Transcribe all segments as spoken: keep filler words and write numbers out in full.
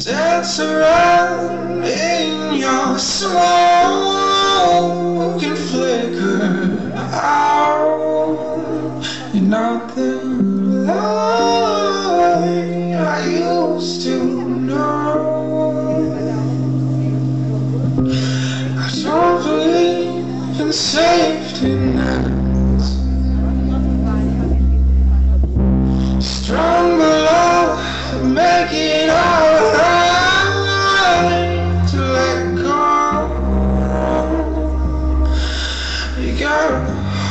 dance around in your smoke and flicker out. You're nothing like I used to know. I don't believe in safety nets. Strong love, make it alright to let go. You gotta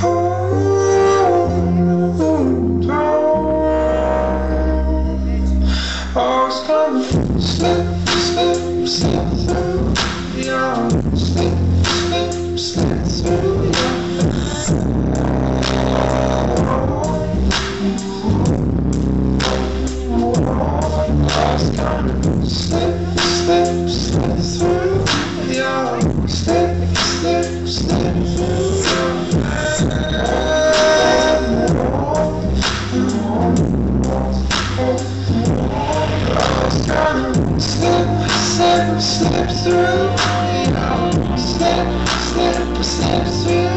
hold on. Oh, it's gonna slip, slip, slip through your slip, slip, slip through your slip, slip, slip through your slip, slip, slip through your slip, slip, slip through your slip, slip, slip through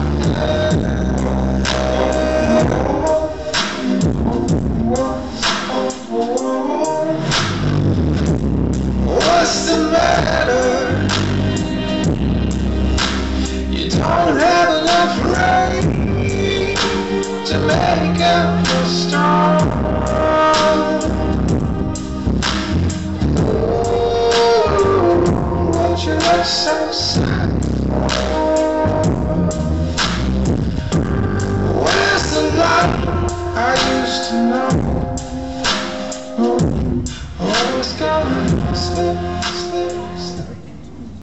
What's the matter? You don't have enough rain to make up a storm. Ooh, won't you look so sad? Where's the love I used to know? Oh, it's gonna slip.